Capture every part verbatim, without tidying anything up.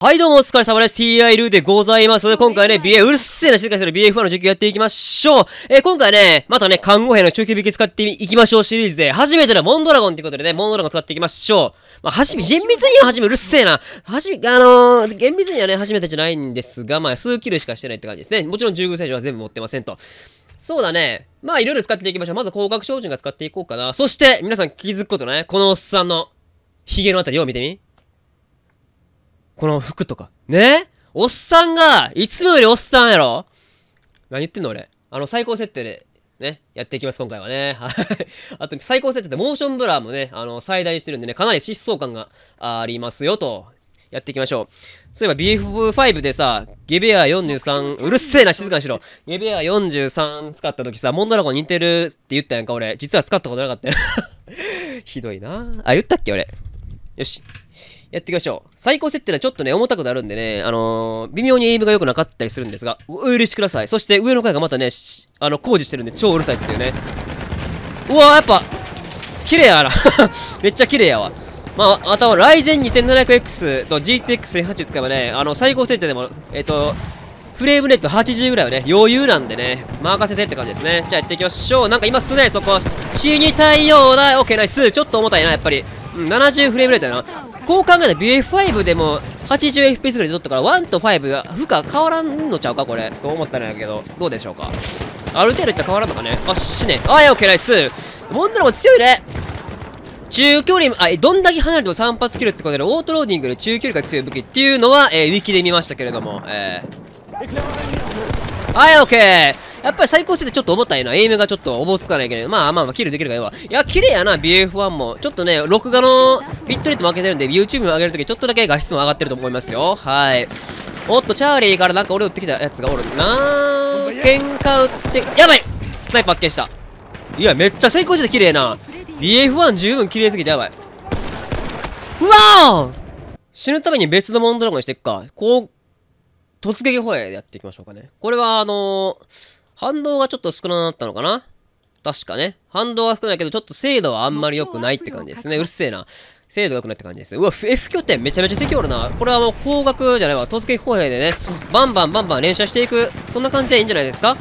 はいどうもお疲れ様です。ティーアイ ルーでございます。今回ね、ビーエフ、うるせえな静かにする ビーエフワン の実況やっていきましょう。えー、今回ね、またね、看護兵の中級引き使っていきましょうシリーズで、初めてのモンドラゴンということでね、モンドラゴン使っていきましょう。まあ、はじめ、厳密には初め、うるせえな。はじめ、あのー、厳密にはね、初めてじゃないんですが、まあ、数キルしかしてないって感じですね。もちろんじゅうご戦場は全部持ってませんと。そうだね。まあ、いろいろ使っていきましょう。まず、広角照準が使っていこうかな。そして、皆さん気づくことね、このおっさんの、髭のあたりを見てみ。この服とか。ねおっさんが、いつもよりおっさんやろ何言ってんの俺。あの、最高設定で、ね、やっていきます、今回はね。はい。あと、最高設定でモーションブラーもね、あの、最大にしてるんでね、かなり疾走感がありますよ、と。やっていきましょう。そういえば ビーエフファイブ でさ、ゲベアよんじゅうさん、うるせえな、静かにしろ。ゲベアよんじゅうさん使った時さ、モンドラゴン似てるって言ったやんか、俺。実は使ったことなかったよ。ひどいな。あ、言ったっけ、俺。よし。やっていきましょう。最高設定はちょっとね、重たくなるんでね、あのー、微妙にエイムが良くなかったりするんですが、お許しください。そして上の階がまたね、あの、工事してるんで超うるさいっていうね。うわー、やっぱ、綺麗やな。めっちゃ綺麗やわ。まあ、あとは、ライゼン にせんななひゃくエックス と ジーティーエックスせんはちじゅう 使えばね、あの、最高設定でも、えっと、フレームレートはちじゅうぐらいはね、余裕なんでね、任せてって感じですね。じゃあやっていきましょう。なんか今すね、そこ、死にたいようだ。オッケーナイス。ちょっと重たいな、やっぱり。うん、ななじゅうフレームレートやな。こう考えたら ビーエフファイブ でも はちじゅうエフピーエス ぐらいで撮ったからいちとごが負荷変わらんのちゃうかこれ。と思ったんやけど、どうでしょうか。ある程度いったら変わらんのかね。あ、死ね。あ、オッケーナイス。モンドラゴン強いね。中距離、あ、どんだけ離れてもさん発キルってことで、オートローディングで中距離が強い武器っていうのは、えー、ウィキで見ましたけれども、えー。はい、オッケー。やっぱり最高設定ちょっと重たいな。エイムがちょっとおぼつかないけど、まあまあまあ、キルできるからいいわ。いや、綺麗やな、ビーエフワン も。ちょっとね、録画のビットレートも負けてるんで、YouTube も上げるときちょっとだけ画質も上がってると思いますよ。はい。おっと、チャーリーからなんか俺撃ってきたやつがおるなー。喧嘩撃って、やばいスナイパー発見した。いや、めっちゃ最高設定綺麗な。ビーエフワン 十分綺麗すぎてやばい。うわー死ぬために別のモンドラゴンにしていくか。こう、突撃歩兵でやっていきましょうかね。これはあのー、反動がちょっと少なくなったのかな確かね。反動が少ないけど、ちょっと精度はあんまり良くないって感じですね。うるせえな。精度が良くないって感じです。うわ、F 拠点めちゃめちゃ敵おるな。これはもう高額じゃないわ。突撃歩兵でね、バンバンバンバン連射していく。そんな感じでいいんじゃないですか。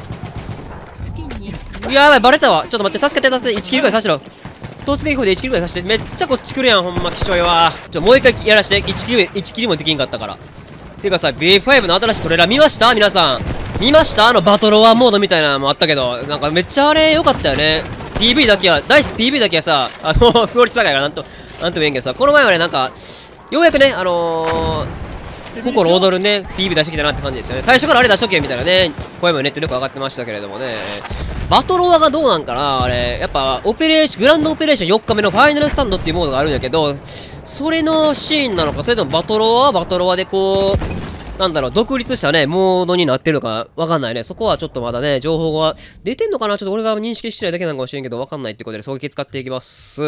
やばい、バレたわ。ちょっと待って、助けて、助けて。いちキルぐらいさしてろ。突撃歩兵でいちキルぐらいさして。めっちゃこっち来るやん、ほんま、きしょいわ。ちょ、もう一回やらして。いちキル、いちキルもできんかったから。ていうかさ、ビーエフファイブ の新しいトレーラー見ました皆さん。見ましたあのバトロワンモードみたいなのもあったけど、なんかめっちゃあれ良かったよね。ピーブイ だけは、ダイス ピーブイ だけはさ、あの、クオリティ高いからなんと、なんとも言えんけどさ、この前はね、なんか、ようやくね、あのー、心躍るね、ピーブイ 出してきたなって感じですよね。最初からあれ出しとけみたいなね、声もネットでよく上がってましたけれどもね。バトロワがどうなんかなあれ、やっぱ、オペレーション、グランドオペレーションよっかめのファイナルスタンドっていうモードがあるんやけど、それのシーンなのか、それともバトロワはバトロワでこう、なんだろう、独立したね、モードになってるのかわかんないね。そこはちょっとまだね、情報が出てんのかなちょっと俺が認識してないだけなのかもしれんけど、わかんないってことで、狙撃使っていきます。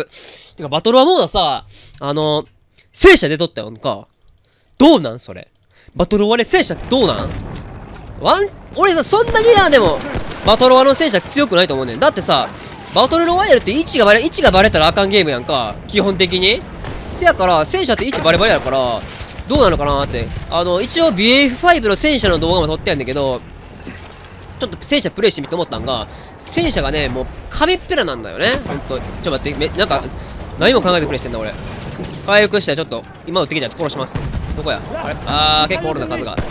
てか、バトルはモードさ、あの、戦車出とったよんか。どうなんそれ。バトルワで戦車ってどうなんワン、俺さ、そんなにな、でも、バトルワの戦車強くないと思うねん。だってさ、バトルロワイヤルって位置がバレ、位置がバレたらあかんゲームやんか。基本的に。せやから、戦車って位置バレバレやから、どうなのかなーって。あの、一応 ビーエフファイブ の戦車の動画も撮ってやんだけど、ちょっと戦車プレイしてみて思ったんが、戦車がね、もう紙っぺらなんだよね。ほんと。ちょっと待って、め、なんか、何も考えてプレイしてんだ俺。回復してちょっと、今撃ってきたやつ殺します。どこやあれあー、結構おるな、数が。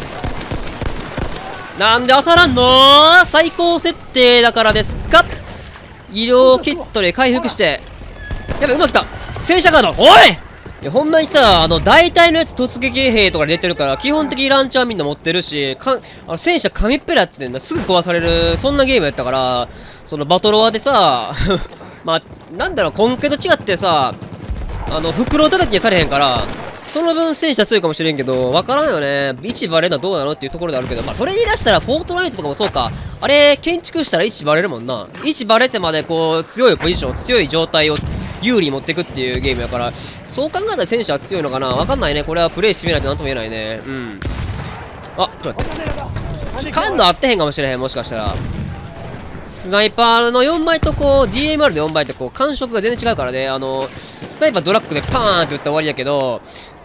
なんで当たらんのー最高設定だからですか医療キットで回復して。やべ、うまくきた戦車ガードおいいやほんまにさ、あの、大体のやつ突撃兵とかで出てるから、基本的にランチャーみんな持ってるし、かあの戦車紙っぺらやってんだ、すぐ壊される、そんなゲームやったから、そのバトロワでさ、まあ、なんだろう、根拠と違ってさ、あの、袋叩きにされへんから、その分戦車強いかもしれんけど、わからんよね。位置バレるのはどうなのっていうところであるけど、まあ、それ言い出したら、フォートナイトとかもそうか。あれ、建築したら位置バレるもんな。位置バレてまで、こう、強いポジション、強い状態を、有利に持っていくっていうゲームやから、そう考えたら戦車は強いのかなわかんないね。これはプレイしてみないとなんとも言えないね。うん。あ、ちょっと待って。感度合ってへんかもしれへん、もしかしたら。スナイパーのよんばいとこう、ディーエムアール のよんばいってこう、感触が全然違うからね。あの、スナイパードラッグでパーンって打ったら終わりやけど、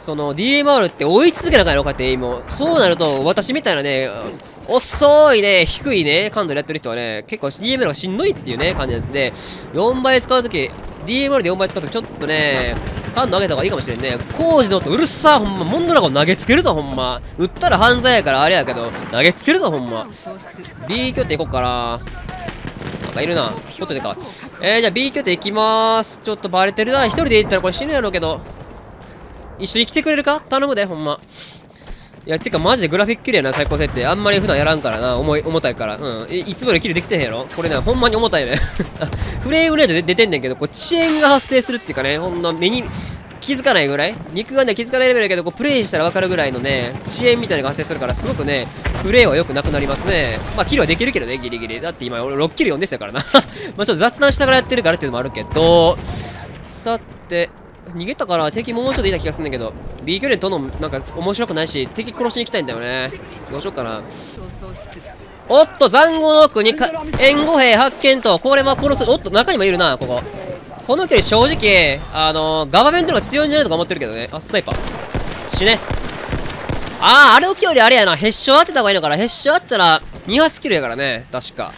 その ディーエムアール って追い続けなあかんのかってエイムを。そうなると、私みたいなね、遅いね、低いね、感度でやってる人はね、結構 ディーエムアール がしんどいっていうね、感じなんで、よんばい使うとき、ディーエムアール でよんばい使うとき、ちょっとね、感度上げた方がいいかもしれんね。工事の音うるさー、ほんま、モンドラゴン投げつけるぞ、ほんま。撃ったら犯罪やからあれやけど、投げつけるぞ、ほんま。B 拠点行こっかな。なんかいるな。ちょっとでか。えー、じゃあ B 拠点行きまーす。ちょっとバレてるな。一人で行ったらこれ死ぬやろうけど。一緒に来てくれるか頼むで、ほんま。いや、てかマジでグラフィック綺麗な最高設定。あんまり普段やらんからな。重い、重たいから。うん。い, いつもよりキルできてへんやろこれね、ほんまに重たいね。フレームレートで出てんねんけど、こう遅延が発生するっていうかね、ほんの目に気づかないぐらい肉眼では気づかないレベルだけど、こうプレイしたら分かるぐらいのね、遅延みたいなのが発生するから、すごくね、プレイは良くなくなりますね。まあ、キルはできるけどね、ギリギリ。だって今、俺ろっキルよんですやからな。まあ、ちょっと雑談しながらやってるからっていうのもあるけど、さて、逃げたから、敵もうちょっといた気がするんだけど、B 拠点とのなんか面白くないし、敵殺しに行きたいんだよね。どうしようかな。おっと、塹壕の奥にか援護兵発見と、これは殺す。おっと、中にもいるな、ここ。この距離正直、あのー、ガバメントの方が強いんじゃないとか思ってるけどね。あ、スナイパー。死ね。あー、あれの距離あれやな。ヘッショ当てた方がいいのかな。ヘッショ当てたらに発キルやからね。確か。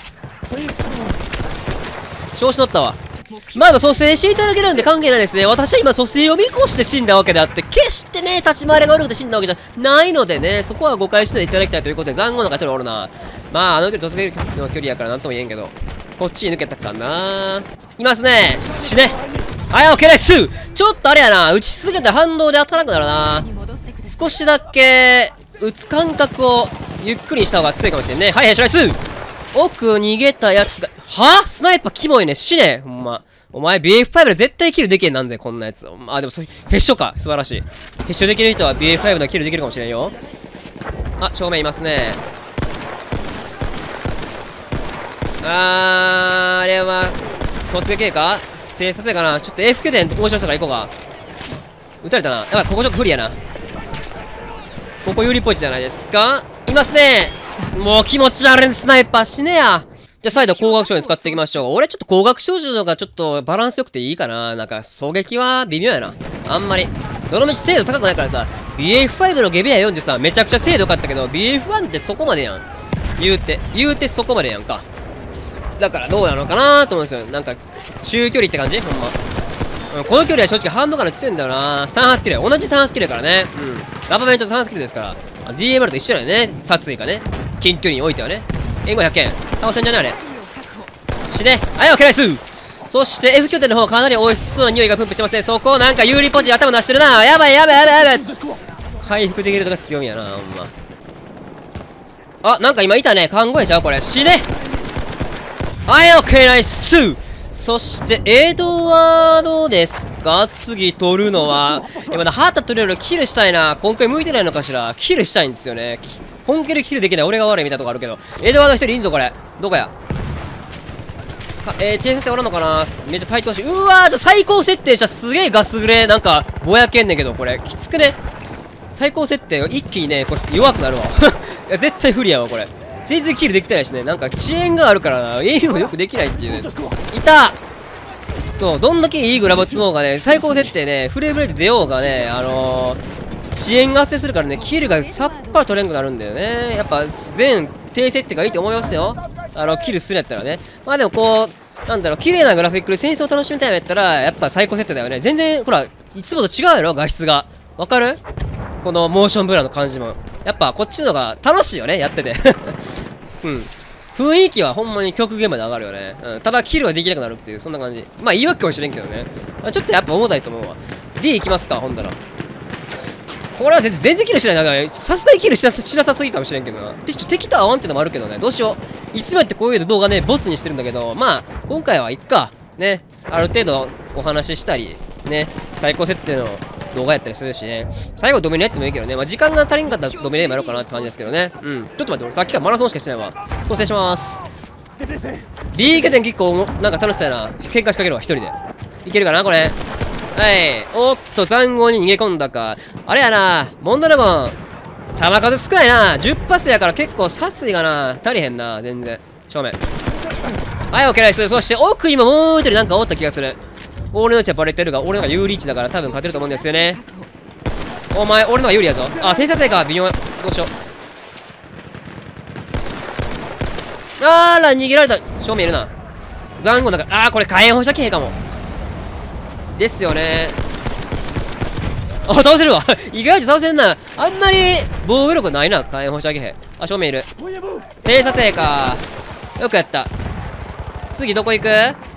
調子乗ったわ。まあ、蘇生していただけるんで関係ないですね。私は今蘇生を見越して死んだわけであって、決してね、立ち回りが悪くて死んだわけじゃないのでね、そこは誤解しないでいただきたいということで、塹壕の中に一人おるな。まあ、あの距離、突撃の距離やからなんとも言えんけど、こっちに抜けたかないますね。死ね。はい、オッケーです。ちょっとあれやな、打ち続けて反動で当たらなくなるな。少しだけ、打つ感覚をゆっくりにした方が強いかもしれんね。はい、ヘッショナイス。奥逃げたやつが、はぁスナイパーキモいね。死ね。ほんま。お前 ビーエフファイブ で絶対キルできへんなんで、こんなやつ。あ、でもそう、ヘッショか。素晴らしい。ヘッショできる人は ビーエフファイブ のキルできるかもしれんよ。あ、正面いますね。あー、あれは、突撃か偵察やかな。ちょっと F 拠点応酬したから行こうか。撃たれたな。やばい、ここちょっと不利やな。ここ有利っぽいじゃないですか。いますね。もう気持ち悪いスナイパー死ねや。じゃあ再度光学少女に使っていきましょう。俺ちょっと光学少女の方がちょっとバランス良くていいかな。なんか狙撃は微妙やな。あんまり。どのみち精度高くないからさ。ビーエフファイブ のゲビアよんじゅうさんめちゃくちゃ精度良かったけど、ビーエフワン ってそこまでやん。言うて。言うてそこまでやんか。だからどうなのかなと思うんですよ。なんか、中距離って感じほんま。うん、この距離は正直ハンドガンで強いんだよな。さん発キル。同じさん発キルやからね。うん。ガバメントさん発キルですから。ディーエムアール と一緒だよね。殺意がね。近距離においてはね。援護ひゃっけん。倒せんじゃねあれ。死ね。はい、オッケーナイス。そして F 拠点の方かなり美味しそうな匂いがプンプしてますね。そこなんか有利ポジ頭出してるな。やばいやばいやばいやばい。回復できるとか強みやな、ほんま。あ、なんか今いたね。看護師ちゃうこれ。死ね。はい、オッケーナイス。そして、エドワードですか次取るのは。え、まだハータとりあえずキルしたいな。今回向いてないのかしら。キルしたいんですよね。本気でキルできない。俺が悪いみたいなとこあるけど。エドワード一人いんぞ、これ。どこやえー、偵察おらんのかなめっちゃ対等し。うわー、ちょ最高設定したすげえガスグレなんか、ぼやけんねんけど、これ。きつくね最高設定一気にね、こう弱くなるわ。いや、絶対不利やわ、これ。全然キルできてないしね。なんか遅延があるからな。エイムもよくできないっていうね。いたそう、どんだけいいグラボ積もうがね、最高設定ね、フレームレート出ようがね、あのー、遅延が発生するからね、キルがさっぱり取れんくなるんだよね。やっぱ、全低設定がいいと思いますよ。あの、キルするんやったらね。まあでもこう、なんだろう、綺麗なグラフィックで戦争を楽しみたいんやったら、やっぱ最高設定だよね。全然、ほら、いつもと違うやろ、画質が。わかるこのモーションブラの感じも。やっぱこっちのが楽しいよね、やってて。うん。雰囲気はほんまに極限まで上がるよね。うん。ただ、キルはできなくなるっていう、そんな感じ。まあ、言い訳かもしれんけどね。ちょっとやっぱ重たいと思うわ。D いきますか、ほんだら。これは全然、全然キルしないな。さすがにキルしなしなさすぎかもしれんけどな。で、ちょっと敵と合わんってのもあるけどね。どうしよう。いつもやってこういう動画ね、ボツにしてるんだけど、まあ、今回はいっか。ね。ある程度お話ししたり、ね。最高設定の動画やったりするしね。最後ドミネやってもいいけどね。まあ、時間が足りんかったらドミネもやろうかなって感じですけどね。うん。ちょっと待って、俺さっきからマラソンしかしてないわ。蘇生しまーす。D 拠点結構、なんか楽しそうやな。喧嘩仕掛けるわ、一人で。いけるかな、これ。はい。おっと、塹壕に逃げ込んだか。あれやな。モンドラゴン。弾数少ないな。じゅっ発やから結構殺意がな。足りへんな。全然。正面。はい、オッケーナイス。そして奥にももう一人なんかおった気がする。俺のうちはバレてるが、俺のが有利位置だから多分勝てると思うんですよね。 お前、俺のが有利やぞ。あ、偵察兵か。微妙。どうしよう。あーら、逃げられた。正面いるな。残酷だから。あー、これ火炎放射器兵かも。ですよね。あ、倒せるわ。意外と倒せるな。あんまり防御力ないな、火炎放射器兵。あ、正面いる。偵察兵か。よくやった。次どこ行く？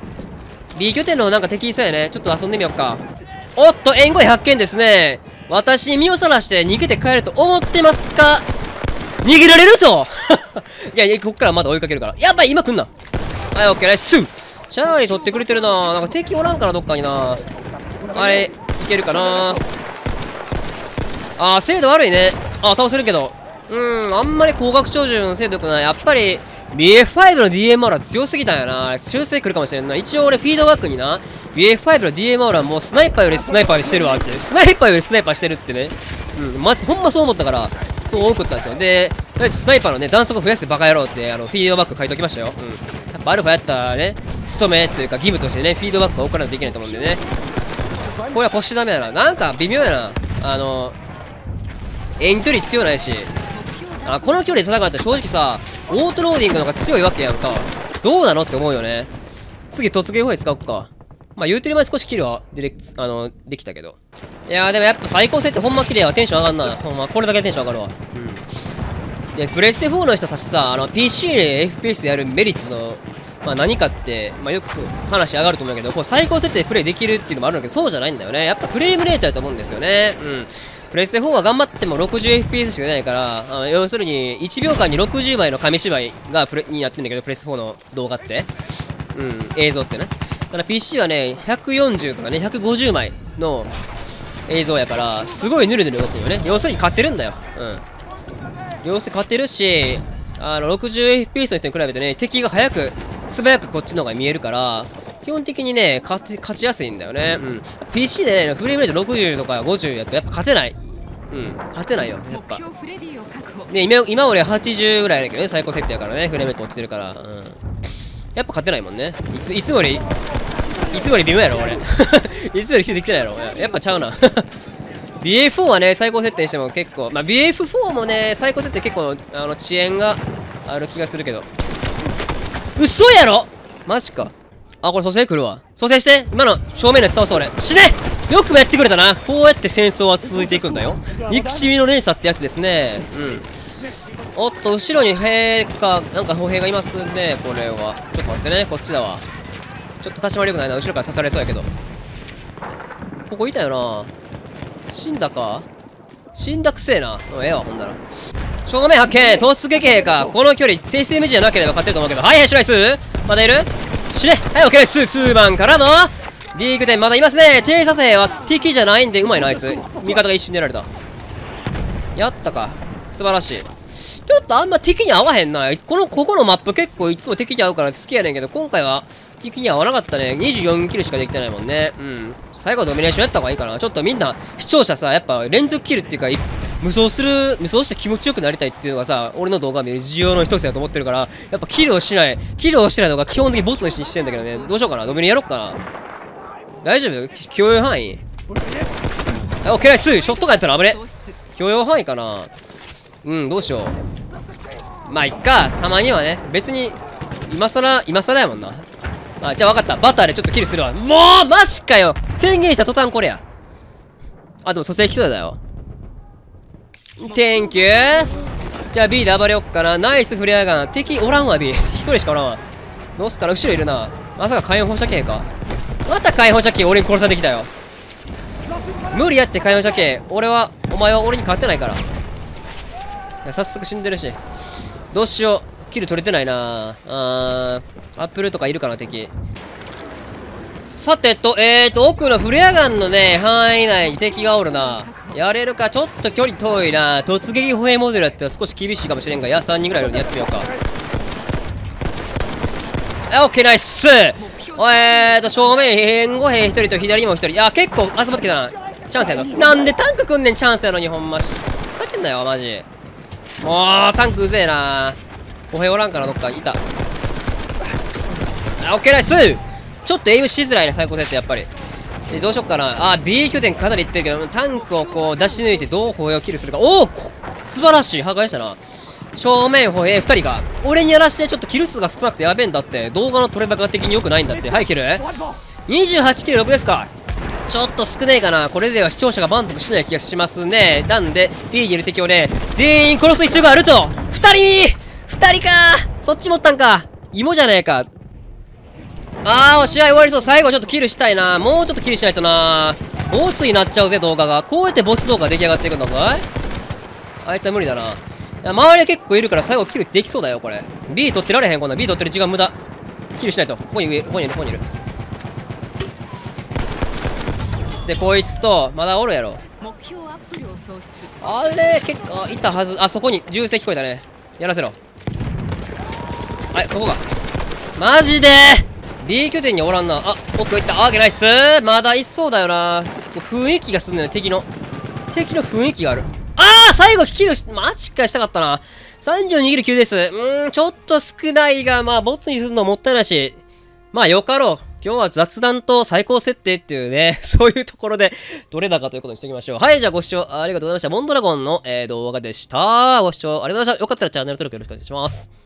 B 拠点のなんか敵いそうやね。ちょっと遊んでみようか。おっと、援護兵発見ですね。私に身をさらして逃げて帰ると思ってますか？逃げられるといやいや、こっからまだ追いかけるから。やばい、今来んな。はい、オッケー、ナイス。チャーリー取ってくれてるな。なんか敵おらんからどっかにな。あれ、いけるかな。あー、精度悪いね。あー、倒せるけど。うーん、あんまり高額長寿の精度良くない。やっぱり ビーエフファイブ の ディーエムアール は強すぎたんやな。修正来るかもしれんな。一応俺フィードバックにな、ビーエフファイブ の ディーエムアール はもうスナイパーよりスナイパーにしてるわって。スナイパーよりスナイパーしてるってね。うん、ま、ほんまそう思ったから、そう送ったんですよ。で、とりあえずスナイパーのね、弾速増やしてバカ野郎って、あの、フィードバック書いときましたよ。うん。やっぱアルファやったらね、務めというか義務としてね、フィードバックを送らないといけないと思うんでね。これは腰ダメやな。なんか微妙やな。あの、遠距離強ないし。あ、この距離で戦うったら正直さ、オートローディングの方が強いわけやんか。どうなのって思うよね。次、突撃砲兵使おうか。まあ、言うてる前少しキルはディレクあの、できたけど。いやー、でもやっぱ最高設定ほんま綺麗はテンション上がんな。ほんま、これだけでテンション上がるわ。うん。で、プレステフォーの人たちさ、あの、ピーシー で エフピーエス でやるメリットの、まあ何かって、まあよく話上がると思うんだけど、こう最高設定でプレイできるっていうのもあるんだけど、そうじゃないんだよね。やっぱフレームレートだと思うんですよね。うん。プレステフォーは頑張っても ろくじゅうエフピーエス しか出ないから、あの要するにいちびょうかんにろくじゅうまいの紙芝居がプレになってんだけど、プレステフォーの動画って。うん、映像ってね。ただ ピーシー はね、ひゃくよんじゅうとかね、ひゃくごじゅうまいの映像やから、すごいヌルヌル動くよね。要するに勝ってるんだよ。うん。要するに勝ってるし、あの ろくじゅうエフピーエス の人に比べてね、敵が早く、素早くこっちの方が見えるから、基本的にね、勝ち、勝ちやすいんだよね。うん。ピーシー でね、フレームレートろくじゅうとかごじゅうやとやっぱ勝てない。うん。勝てないよ、やっぱ。ね、今、今俺はちじゅうぐらいだけどね、最高設定やからね、フレームレート落ちてるから。うん。やっぱ勝てないもんね。いつ、いつもより、いつもより微妙やろ、俺。いつもよりできてないやろ。やっぱちゃうな。ビーエフフォー はね、最高設定しても結構、まあ、ビーエフフォー もね、最高設定結構、あの、遅延がある気がするけど。嘘やろマジか。あ、これ蘇生来るわ。蘇生して今の正面のやつ倒す俺。死ねよくもやってくれたな。こうやって戦争は続いていくんだよ。憎しみの連鎖ってやつですね。うん。おっと、後ろに兵か、なんか歩兵がいますね、これは。ちょっと待ってね、こっちだわ。ちょっと立ち回りよくないな。後ろから刺されそうやけど。ここいたよな。死んだか死んだくせえな。うん、ええわ、ほんなら。正面発見突撃兵か。この距離、生成無じゃなければ勝てると思うけど。はいはい、シュライスまだいる死ねはい、オッケーです。ツーバンからの D 拠点まだいますね。偵察兵は敵じゃないんで、うまいな、あいつ。味方が一瞬狙られた。やったか。素晴らしい。ちょっとあんま敵に合わへんな。この、ここのマップ結構いつも敵に合うから好きやねんけど、今回は敵に合わなかったね。にじゅうよんキルしかできてないもんね。うん。最後はドミネーションやった方がいいかな。ちょっとみんな、視聴者さ、やっぱ連続キルっていうか、無双する、無双して気持ちよくなりたいっていうのがさ、俺の動画を見る需要の一つだと思ってるから、やっぱキルをしない、キルをしてないのが基本的にボツにしてんだけどね。どうしようかな。ドミネやろっかな。大丈夫許容範囲あ、オッケーナイスショットガンやったら危ね。許容範囲かな。うん、どうしよう。まあ、いっか。たまにはね。別に、今更、今更やもんな。あ、じゃあ分かった。バターでちょっとキルするわ。もうマジかよ宣言した途端これや。あ、でも蘇生来そうだよ。Thank you! じゃあ B で暴れよっかな。ナイスフレアガン。敵おらんわ B。一人しかおらんわ。どうすっかな後ろいるな。まさか火炎放射器か。また火炎放射器俺に殺されてきたよ。無理やって火炎放射器。俺は、お前は俺に勝ってないから。いや早速死んでるし。どうしよう。キル取れてないなあー。アップルとかいるかな敵。さてと、えーと、奥のフレアガンのね、範囲内に敵がおるな。やれるか、ちょっと距離遠いな。突撃歩兵モデルやったら少し厳しいかもしれんが、いや、さんにんぐらいのでやってみようか。あ、オッケー、ナイスえーと、正面、援護兵ひとりと左にもひとり。いや、結構集まってきたな。チャンスやの。なんでタンクくんねん、チャンスやのに、ほんまし。ふざけんなよ、マジ。もう、タンクうぜえな。歩兵おらんから、どっかいた。あ、オッケー、ナイスちょっとエイムしづらいね、最高設定、やっぱり。 でどうしよっかな。あ、B 拠点かなりいってるけど、タンクをこう出し抜いてどう歩兵をキルするか。おお素晴らしい破壊したな。正面歩兵ふたりか。俺にやらしてちょっとキル数が少なくてやべえんだって。動画の撮れ高的に良くないんだって。はい、キル ?にじゅうはち キルろくですか。ちょっと少ねえかな。これでは視聴者が満足しない気がしますね。なんで、B にいる敵をね、全員殺す必要があると。ふたり !ふたりかそっち持ったんか。芋じゃねえか。あー、試合終わりそう。最後ちょっとキルしたいな。もうちょっとキルしないとな。ボツになっちゃうぜ、動画が。こうやってボツ動画出来上がっていくんだぞ。あいつは無理だな。いや、周り結構いるから最後キルできそうだよ、これ。B 取ってられへん、こんな。B 取ってる時間無駄。キルしないと。ここにいる、ここにいる、ここにいる。で、こいつと、まだおるやろ。あれ、結構、いたはず。あ、そこに銃声聞こえたね。やらせろ。はい、そこか。マジでB 拠点におらんな。あ、奥行った。あーけないっす。まだいそうだよな。雰囲気がすんねん、敵の。敵の雰囲気がある。あー最後キルし、マジかしたかったな。さんじゅうにキルきゅうです。うーん、ちょっと少ないが、まあ、ボツにするのもったいないし。まあ、よかろう。今日は雑談と最高設定っていうね、そういうところで、どれだかということにしておきましょう。はい、じゃあご視聴ありがとうございました。モンドラゴンの、えー、動画でした。ご視聴ありがとうございました。よかったらチャンネル登録よろしくお願いします。